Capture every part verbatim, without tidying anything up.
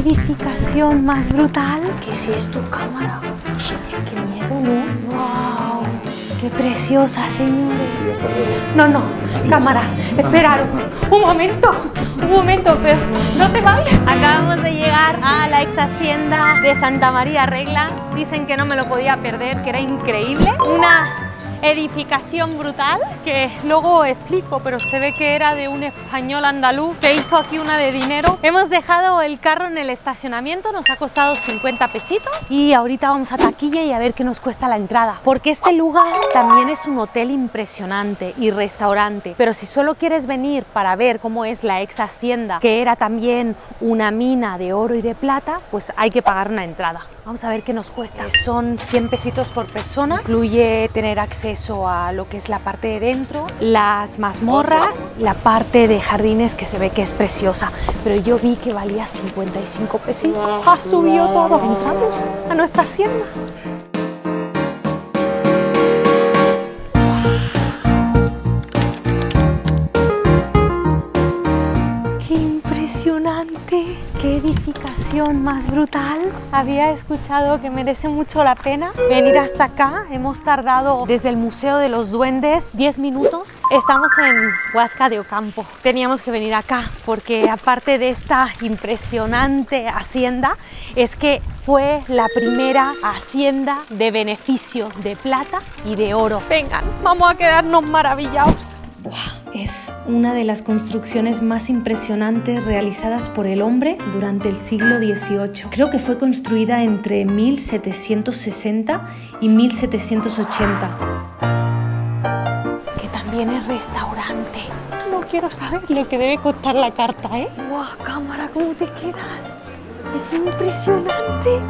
edificación más brutal! ¿Qué es esto, cámara? No sé, pero qué miedo, ¿no? ¡Wow! ¡Qué preciosa, señores! No, no, cámara, espera, un momento, un momento, pero no te vayas. Acabamos de llegar a la ex hacienda de Santa María Regla. Dicen que no me lo podía perder, que era increíble. Una edificación brutal que luego explico, pero se ve que era de un español andaluz que hizo aquí una de dinero. Hemos dejado el carro en el estacionamiento, nos ha costado cincuenta pesitos y ahorita vamos a taquilla y a ver qué nos cuesta la entrada, porque este lugar también es un hotel impresionante y restaurante, pero si solo quieres venir para ver cómo es la ex hacienda, que era también una mina de oro y de plata, pues hay que pagar una entrada. Vamos a ver qué nos cuesta. Son cien pesitos por persona, incluye tener acceso a lo que es la parte de dentro, las mazmorras, la parte de jardines que se ve que es preciosa, pero yo vi que valía cincuenta y cinco pesitos. ¡Ha subido todo! Entramos a nuestra hacienda. ¡Qué impresionante! ¡Qué edificación más brutal! Había escuchado que merece mucho la pena venir hasta acá. Hemos tardado desde el Museo de los Duendes diez minutos. Estamos en Huasca de Ocampo. Teníamos que venir acá porque aparte de esta impresionante hacienda, es que fue la primera hacienda de beneficio de plata y de oro. Vengan, vamos a quedarnos maravillados. ¡Buah! Es una de las construcciones más impresionantes realizadas por el hombre durante el siglo dieciocho. Creo que fue construida entre mil setecientos sesenta y mil setecientos ochenta. Que también es restaurante. No quiero saber lo que debe costar la carta, ¿eh? ¡Guau, cámara! ¿Cómo te quedas? Es impresionante.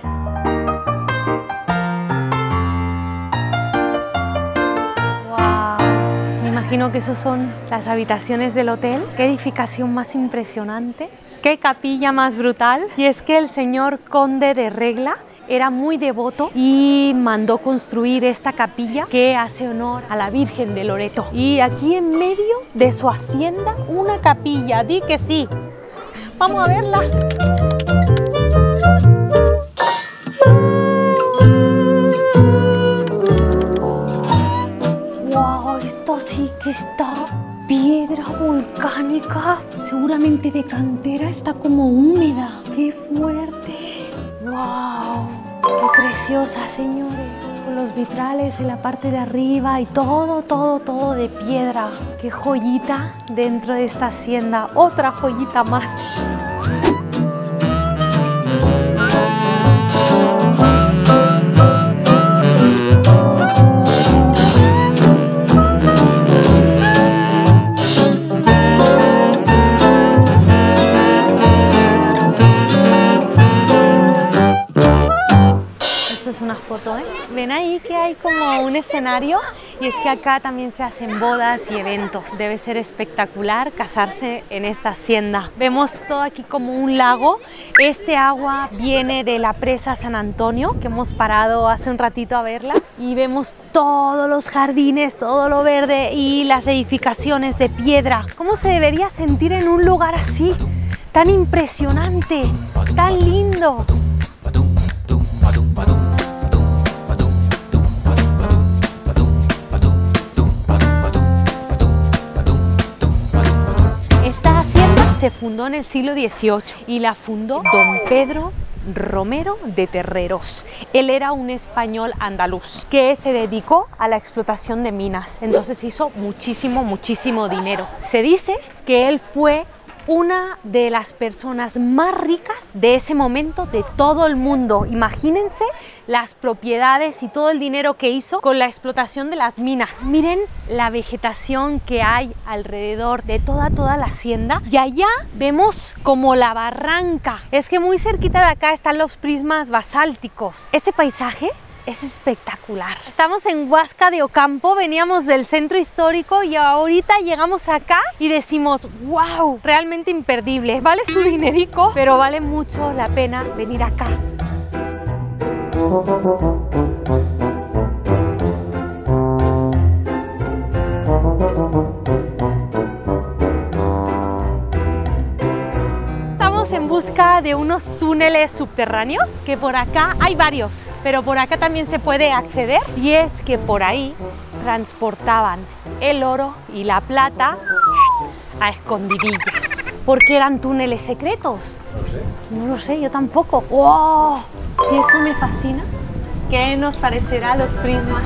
Imagino que esos son las habitaciones del hotel. Qué edificación más impresionante, qué capilla más brutal. Y es que el señor conde de Regla era muy devoto y mandó construir esta capilla que hace honor a la Virgen de Loreto. Y aquí en medio de su hacienda, una capilla. Di que sí. Vamos a verla. Sí que está piedra volcánica, seguramente de cantera, está como húmeda. ¡Qué fuerte! ¡Wow! ¡Qué preciosa, señores! Con los vitrales en la parte de arriba y todo, todo, todo de piedra. ¡Qué joyita dentro de esta hacienda! ¡Otra joyita más! Una foto, ¿eh? Ven ahí que hay como un escenario y es que acá también se hacen bodas y eventos. Debe ser espectacular casarse en esta hacienda. Vemos todo aquí como un lago. Este agua viene de la presa San Antonio, que hemos parado hace un ratito a verla, y vemos todos los jardines, todo lo verde y las edificaciones de piedra. ¿Cómo se debería sentir en un lugar así? Tan impresionante, tan lindo. Se fundó en el siglo dieciocho y la fundó don Pedro Romero de Terreros. Él era un español andaluz que se dedicó a la explotación de minas, entonces hizo muchísimo, muchísimo dinero. Se dice que él fue una de las personas más ricas de ese momento de todo el mundo. Imagínense las propiedades y todo el dinero que hizo con la explotación de las minas. Miren la vegetación que hay alrededor de toda, toda la hacienda. Y allá vemos como la barranca. Es que muy cerquita de acá están los prismas basálticos. Este paisaje es espectacular. Estamos en Huasca de Ocampo, veníamos del centro histórico y ahorita llegamos acá y decimos, wow, realmente imperdible. Vale su dinerico, pero vale mucho la pena venir acá. Estamos en busca de unos túneles subterráneos, que por acá hay varios, pero por acá también se puede acceder. Y es que por ahí transportaban el oro y la plata a escondidillas. ¿Por qué eran túneles secretos? No lo sé. No lo sé, yo tampoco. ¡Wow! Si esto me fascina, ¿qué nos parecerá a los prismas?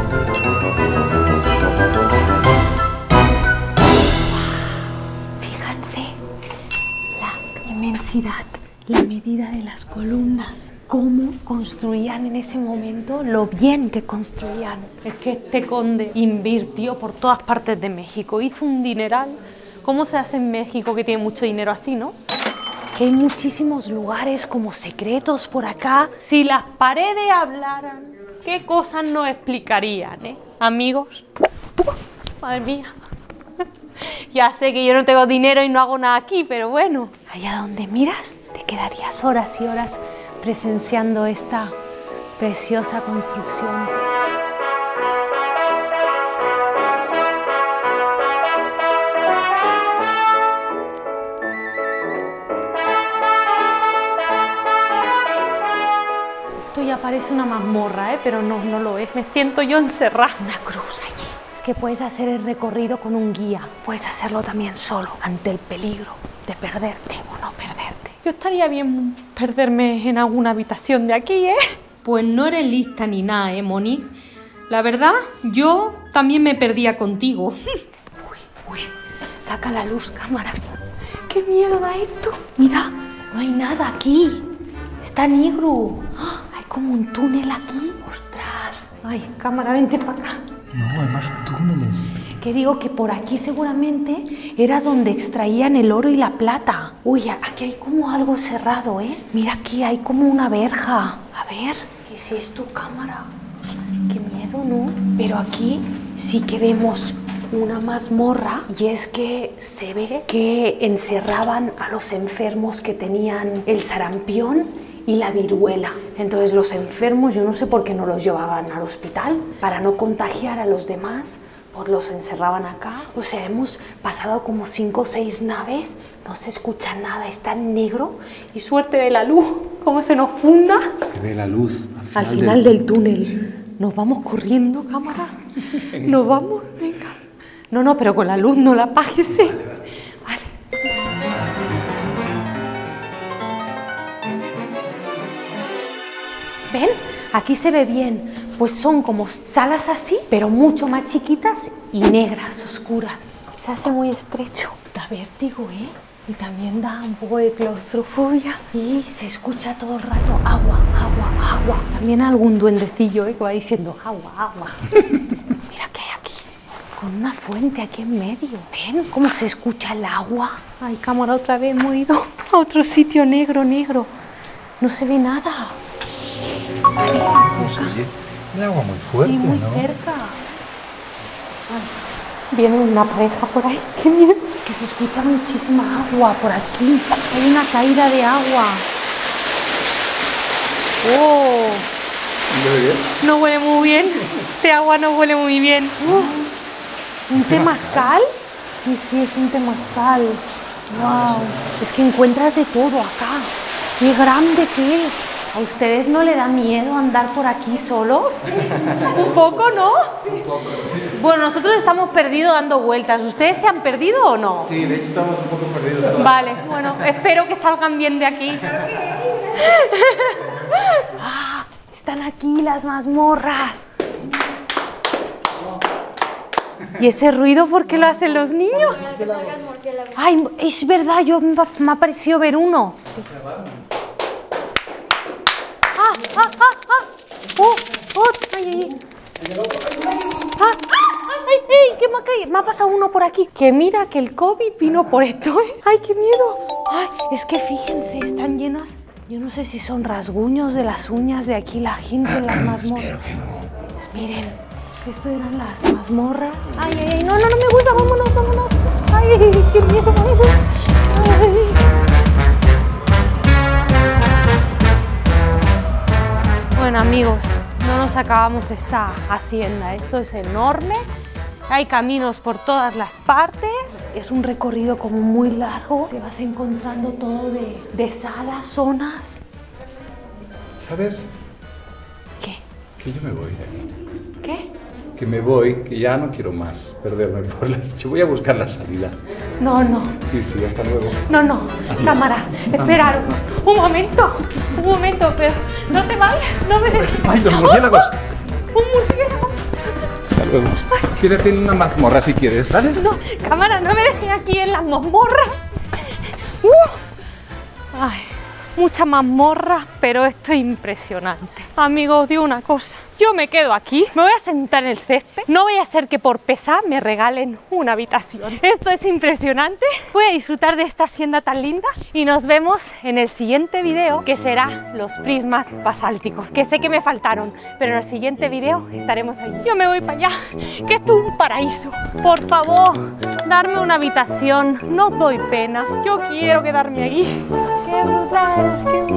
Fíjense la inmensidad, la medida de las columnas, cómo construían en ese momento, lo bien que construían. Es que este conde invirtió por todas partes de México, hizo un dineral. ¿Cómo se hace en México que tiene mucho dinero así, no? Que hay muchísimos lugares como secretos por acá. Si las paredes hablaran, ¿qué cosas nos explicarían, eh? Amigos. Uh, madre mía. Ya sé que yo no tengo dinero y no hago nada aquí, pero bueno. Allá donde miras, te quedarías horas y horas presenciando esta preciosa construcción. Esto ya parece una mazmorra, ¿eh? Pero no, no lo es. Me siento yo encerrada. Una cruz allí. Es que puedes hacer el recorrido con un guía. Puedes hacerlo también solo, ante el peligro de perderte o no perderte. Yo estaría bien perderme en alguna habitación de aquí, ¿eh? Pues no eres lista ni nada, ¿eh, Moni? La verdad, yo también me perdía contigo. Uy, uy. Saca la luz, cámara. ¡Qué miedo da esto! Mira, no hay nada aquí. Está negro. ¡Ah! Hay como un túnel aquí. ¡Ostras! Ay, cámara, vente para acá. No, hay más túneles. Que digo que por aquí seguramente era donde extraían el oro y la plata. Uy, aquí hay como algo cerrado, ¿eh? Mira, aquí hay como una verja. A ver, ¿qué es esto, cámara? Qué miedo, ¿no? Pero aquí sí que vemos una mazmorra, y es que se ve que encerraban a los enfermos que tenían el sarampión y la viruela. Entonces los enfermos, yo no sé por qué no los llevaban al hospital para no contagiar a los demás, pues los encerraban acá. O sea, hemos pasado como cinco o seis naves, no se escucha nada, está en negro, y suerte de la luz, cómo se nos funda. Se ve la luz al final, al final del, del túnel. Nos vamos corriendo, cámara. Nos vamos, venga. No, no, pero con la luz no la apagues. Vale, vale. Vale. ¿Ven? Aquí se ve bien. Pues son como salas así, pero mucho más chiquitas y negras, oscuras. Se hace muy estrecho. Da vértigo, ¿eh? Y también da un poco de claustrofobia. Y se escucha todo el rato agua, agua, agua. También algún duendecillo, ¿eh? Que va diciendo agua, agua. Mira qué hay aquí. Con una fuente aquí en medio. ¿Ven cómo se escucha el agua? Ay, cámara, otra vez hemos ido a otro sitio negro, negro. No se ve nada. No se oye. Hay agua muy fuerte, sí, muy ¿no? cerca. Ay, viene una pareja por ahí. ¡Qué miedo! Que se escucha muchísima agua por aquí. Hay una caída de agua. ¡Oh! ¿Huele bien? No huele muy bien. Este agua no huele muy bien. Uh, ¿Un temazcal? Sí, sí, es un temazcal. ¡Wow! Es que encuentras de todo acá. ¡Qué grande que es! ¿A ustedes no le da miedo andar por aquí solos? ¿Un poco, no? Un poco. Bueno, nosotros estamos perdidos dando vueltas. ¿Ustedes se han perdido o no? Sí, de hecho estamos un poco perdidos todos. Vale, bueno, espero que salgan bien de aquí. Ah, están aquí las mazmorras. ¿Y ese ruido por qué lo hacen los niños? Ay, es verdad, yo me ha parecido ver uno. ¡Ah, ah, ah, ah! ¡Oh, oh! ¡Ay, ay, ay! ¡Ah, ah! ¡Ay, ay! ¿Qué me ha caído? Me ha pasado uno por aquí. Que mira que el COVID vino por esto, ¿eh? ¡Ay, qué miedo! ¡Ay! Es que fíjense, están llenas. Yo no sé si son rasguños de las uñas de aquí la gente en las mazmorras. Pues miren, esto eran las mazmorras. ¡Ay, ay, ay! No, no, no me gusta. Vámonos, vámonos. ¡Ay, qué miedo! Vámonos. ¡Ay! Bueno, amigos, no nos acabamos esta hacienda. Esto es enorme Hay caminos por todas las partes. Es un recorrido como muy largo. Te vas encontrando todo de, de salas, zonas. ¿Sabes? ¿Qué? Que yo me voy de aquí. ¿Qué? Que me voy, que ya no quiero más perderme por las... Yo voy a buscar la salida. No, no. Sí, sí, hasta luego. No, no. Adiós. Cámara, espera. Un momento. Un momento, pero no te vayas. No me dejes. ¡Ay, los murciélagos! Un murciélago. Hasta luego. Quédate en una mazmorra si quieres, ¿vale? No, cámara, no me dejes aquí en la mazmorra. Uh. Ay, mucha mazmorra, pero esto es impresionante. Amigos, os digo una cosa. Yo me quedo aquí, me voy a sentar en el césped. No voy a hacer que por pesar me regalen una habitación. Esto es impresionante. Voy a disfrutar de esta hacienda tan linda y nos vemos en el siguiente video, que será los prismas basálticos, que sé que me faltaron, pero en el siguiente video estaremos ahí. Yo me voy para allá, que esto es un paraíso. Por favor, darme una habitación, no doy pena. Yo quiero quedarme ahí. ¡Qué brutal! ¡Qué brutal!